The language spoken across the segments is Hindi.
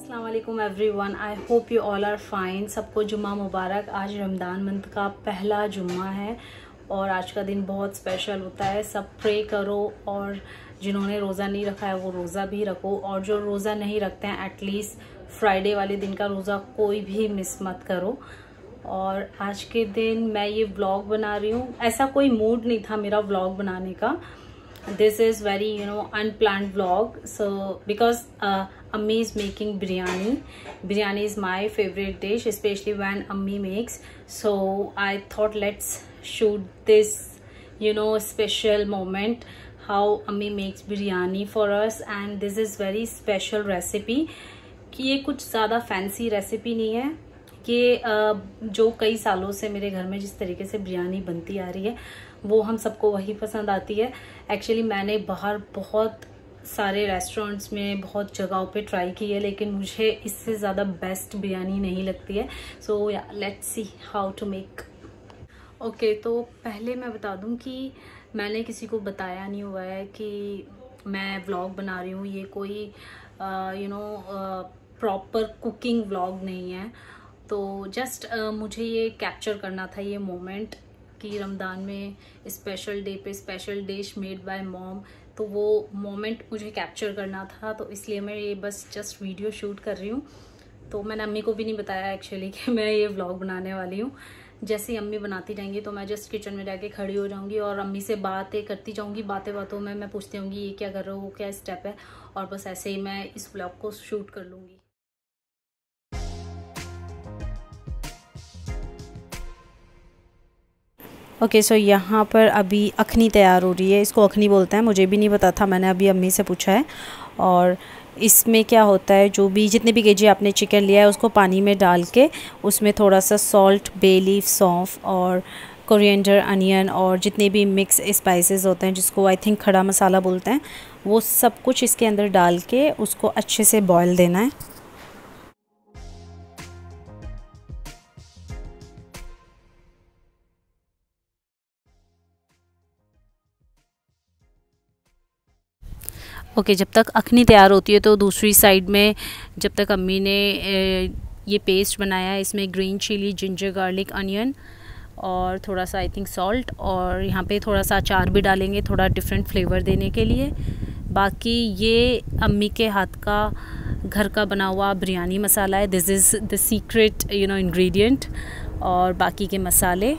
अस्सलाम वालेकुम everyone, I hope you all are fine. सबको जुम्मा मुबारक। आज रमज़ान मंथ का पहला जुम्मा है और आज का दिन बहुत स्पेशल होता है। सब प्रे करो और जिन्होंने रोज़ा नहीं रखा है वो रोज़ा भी रखो, और जो रोज़ा नहीं रखते हैं एटलीस्ट फ्राइडे वाले दिन का रोज़ा कोई भी मिस मत करो। और आज के दिन मैं ये व्लॉग बना रही हूँ, ऐसा कोई मूड नहीं था मेरा व्लॉग बनाने का। This is very unplanned vlog, so because Ammi is making biryani. Biryani is my favorite dish, especially when Ammi makes. So I thought let's shoot this special moment how Ammi makes biryani for us, and this is very special recipe कि ये कुछ ज़्यादा फैंसी रेसिपी नहीं है कि जो कई सालों से मेरे घर में जिस तरीके से बिरयानी बनती आ रही है वो हम सबको वही पसंद आती है। एक्चुअली मैंने बाहर बहुत सारे रेस्टोरेंट्स में बहुत जगहों पे ट्राई की है, लेकिन मुझे इससे ज़्यादा बेस्ट बिरयानी नहीं लगती है। सो या let's see how to make. Okay, तो पहले मैं बता दूं कि मैंने किसी को बताया नहीं हुआ है कि मैं व्लॉग बना रही हूँ। ये कोई प्रॉपर कुकिंग व्लॉग नहीं है। तो जस्ट मुझे ये कैप्चर करना था ये मोमेंट कि रमज़ान में स्पेशल डे पे special dish made by mom, तो वो मोमेंट मुझे कैप्चर करना था, तो इसलिए मैं ये बस जस्ट वीडियो शूट कर रही हूँ। तो मैंने अम्मी को भी नहीं बताया एक्चुअली कि मैं ये व्लॉग बनाने वाली हूँ। जैसे ही अम्मी बनाती जाएंगी तो मैं जस्ट किचन में जाके खड़ी हो जाऊँगी और अम्मी से बातें करती जाऊँगी। बातें बातों में मैं पूछती होंगी ये क्या कर रहे हो, वो क्या स्टेप है, और बस ऐसे ही मैं इस व्लॉग को शूट कर लूँगी। ओके, सो यहाँ पर अभी अखनी तैयार हो रही है। इसको अखनी बोलते हैं, मुझे भी नहीं पता था, मैंने अभी अम्मी से पूछा है। और इसमें क्या होता है, जो भी जितने भी केजी आपने चिकन लिया है उसको पानी में डाल के उसमें थोड़ा सा सॉल्ट, बे लीफ, सौंफ और कोरिएंडर, अनियन और जितने भी मिक्स स्पाइसेस होते हैं जिसको आई थिंक खड़ा मसाला बोलते हैं, वो सब कुछ इसके अंदर डाल के उसको अच्छे से बॉयल देना है। ओके, जब तक अखनी तैयार होती है तो दूसरी साइड में जब तक अम्मी ने ये पेस्ट बनाया है, इसमें green chilli, ginger garlic, onion और थोड़ा सा आई थिंक सॉल्ट, और यहाँ पे थोड़ा सा अचार भी डालेंगे थोड़ा डिफरेंट फ्लेवर देने के लिए। बाकी ये अम्मी के हाथ का घर का बना हुआ बिरयानी मसाला है। This is the secret ingredient. और बाकी के मसाले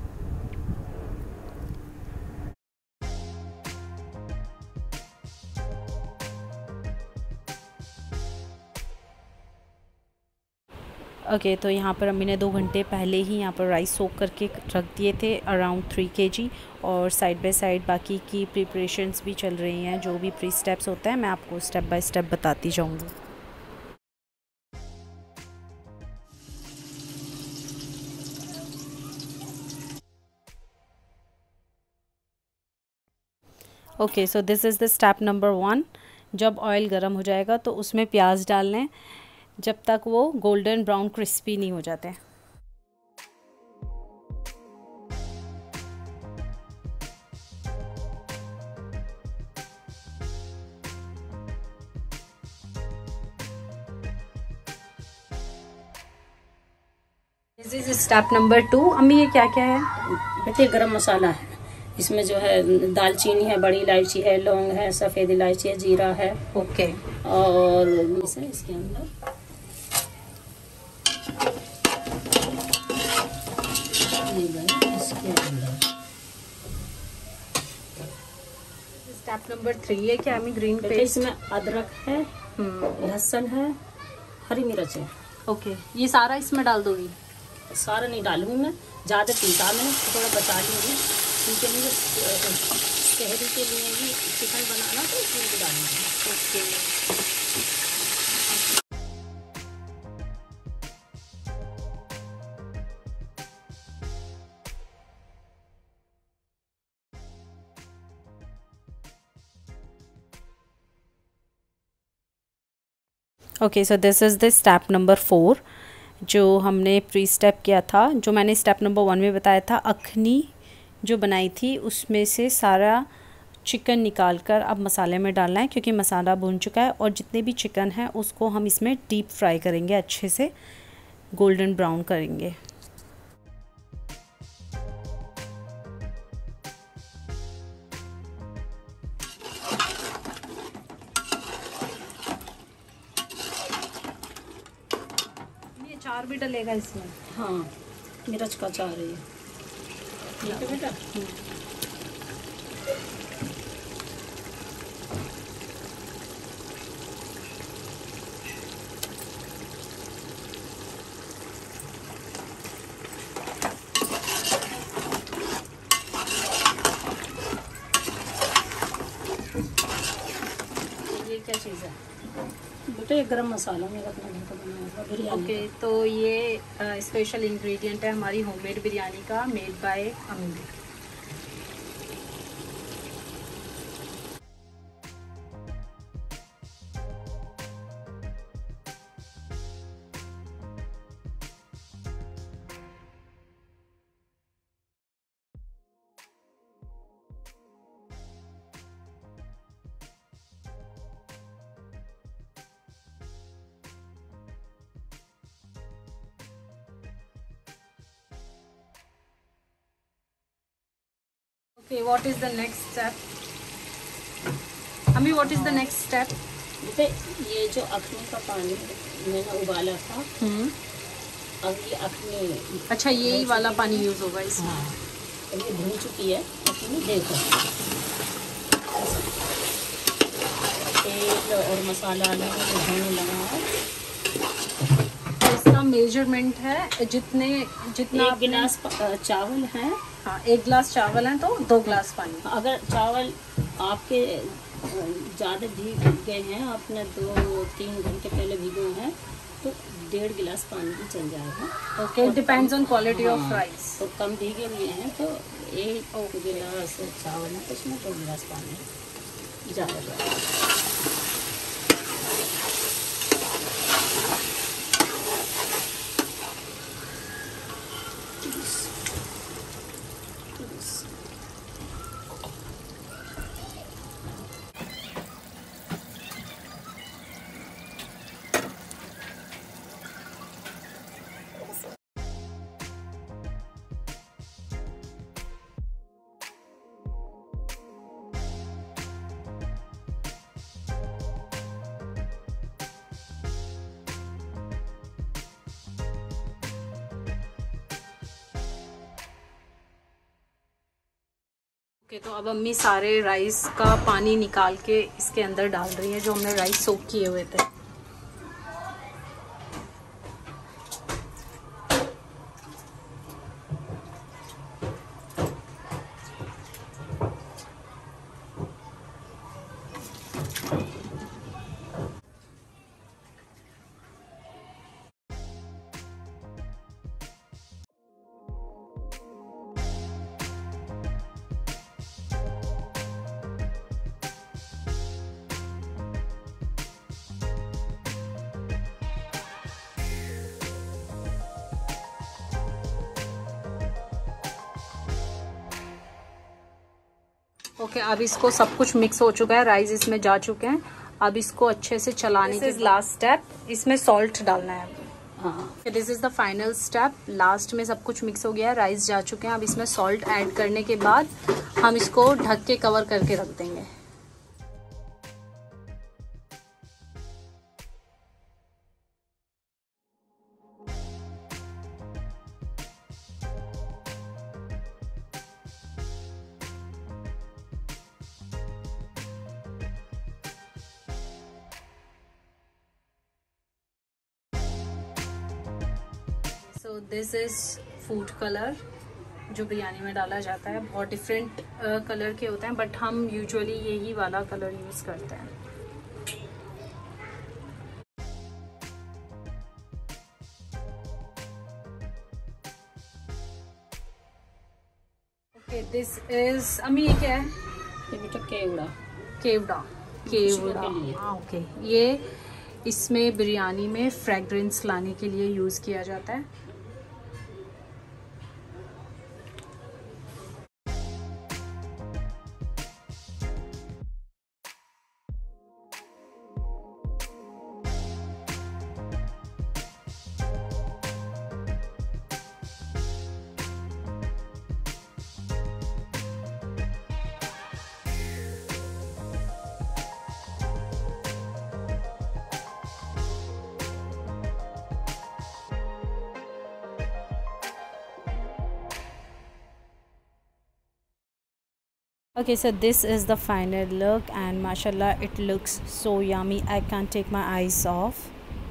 ओके, तो यहाँ पर अम्मी ने 2 घंटे पहले ही यहाँ पर राइस सोक करके रख दिए थे, अराउंड 3 kg। और साइड बाय साइड बाकी की प्रिपरेशंस भी चल रही हैं, जो भी प्री स्टेप्स होते हैं मैं आपको स्टेप बाय स्टेप बताती जाऊँगी। Okay, so this is the step number 1। जब ऑयल गर्म हो जाएगा तो उसमें प्याज डालना है जब तक वो गोल्डन ब्राउन क्रिस्पी नहीं हो जाते। This is step number 2। अम्मी ये क्या क्या है? बेटे गरम मसाला है, इसमें जो है दालचीनी है, बड़ी इलायची है, लौंग है, सफ़ेद इलायची है, जीरा है। ओके, और इसके अंदर स्टेप नंबर 3 है क्या अम्मी? Green paste. इसमें अदरक है, लहसुन है, हरी मिर्च है। ओके, ये सारा इसमें डाल दोगी? सारा नहीं डालूंगी मैं, ज़्यादा पीसा मैंने थोड़ा बचा लूँगी क्योंकि मुझे शहरी के लिए भी चिकन बनाना तो इसमें भी डालूंगी। Okay, okay, so this is the step number 4 जो हमने प्री स्टेप किया था। जो मैंने स्टेप नंबर 1 में बताया था, अखनी जो बनाई थी उसमें से सारा चिकन निकाल कर अब मसाले में डालना है, क्योंकि मसाला भुन चुका है। और जितने भी चिकन है उसको हम इसमें डीप फ्राई करेंगे, अच्छे से गोल्डन ब्राउन करेंगे। ये चार भी डलेगा इसमें? हाँ, मिर्च का चार है ये। ठीक है बेटा। क्या चीज़ है बेटा? ये गरम मसाला मेरा अपना घर का बनाया हुआ बिरयानी। ओके, तो ये स्पेशल इंग्रेडिएंट है हमारी होममेड बिरयानी का, मेड बाय अम्मी। Okay, what is the next step? Ami, what is the next step? बेटे ये जो अखनी का पानी मैंने उबाला था, अब ये अखनी, अच्छा यही वाला पानी यूज होगा इसमें? हाँ, अब ये भून चुकी है अखनी। देखो तेल और मसाला अलग भूनने लगा है। इसका मेजरमेंट है जितना 1 गिलास चावल है। हाँ, 1 गिलास चावल है तो 2 गिलास पानी। अगर चावल आपके ज़्यादा भीग गए हैं, आपने 2-3 घंटे पहले भिगो हैं, तो 1.5 गिलास पानी भी चल जाएगा। Okay, depends on quality of rice. तो कम भीगे हुए हैं तो 1 गिलास चावल है तो उसमें 2 गिलास पानी ज़्यादा जाएगा। ओके, तो अब अम्मी सारे राइस का पानी निकाल के इसके अंदर डाल रही है, जो हमने राइस सोक किए हुए थे। ओके, अब इसको सब कुछ मिक्स हो चुका है, राइस इसमें जा चुके हैं। अब इसको अच्छे से चलाने के लास्ट स्टेप, इसमें सॉल्ट डालना है। हाँ, this is the final step. Last में सब कुछ मिक्स हो गया है, राइस जा चुके हैं। अब इसमें सॉल्ट ऐड करने के बाद हम इसको ढक के कवर करके रख देंगे। So this is food colour जो बिरयानी में डाला जाता है। बहुत डिफरेंट कलर के होते हैं, बट हम यूजुअली यही वाला कलर यूज करते हैं। ओके, दिस इज अम्मी, ये क्या है? ये बेटा केवड़ा। केवड़ा, केवड़ा। हाँ, ओके। ये इसमें बिरयानी में फ्रेग्रेंस लाने के लिए यूज किया जाता है। Okay, so this is the final look and mashallah it looks so yummy. I can't take my eyes off.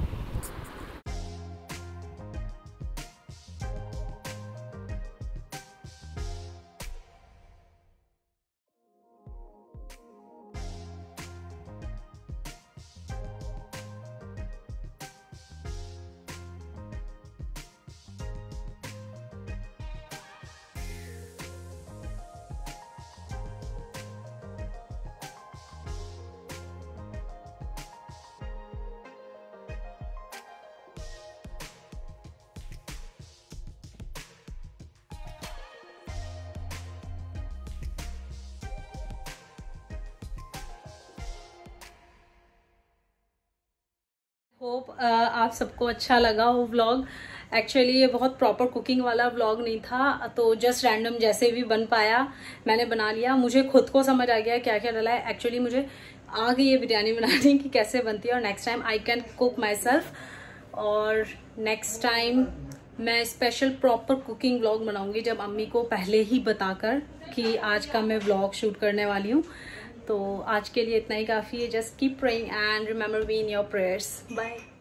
Hope आप सबको अच्छा लगा वो व्लॉग। एक्चुअली ये बहुत प्रॉपर कुकिंग वाला व्लॉग नहीं था, तो जस्ट रैंडम जैसे भी बन पाया मैंने बना लिया। मुझे खुद को समझ आ गया क्या क्या डला है। एक्चुअली मुझे आ गई ये बिरयानी बनाने की कैसे बनती है, और next time I can cook myself. और नेक्स्ट टाइम मैं स्पेशल प्रॉपर कुकिंग व्लॉग बनाऊंगी, जब अम्मी को पहले ही बताकर कि आज का मैं व्लॉग शूट करने वाली हूँ। तो आज के लिए इतना ही काफ़ी है। Just keep praying and remember me in your prayers. Bye.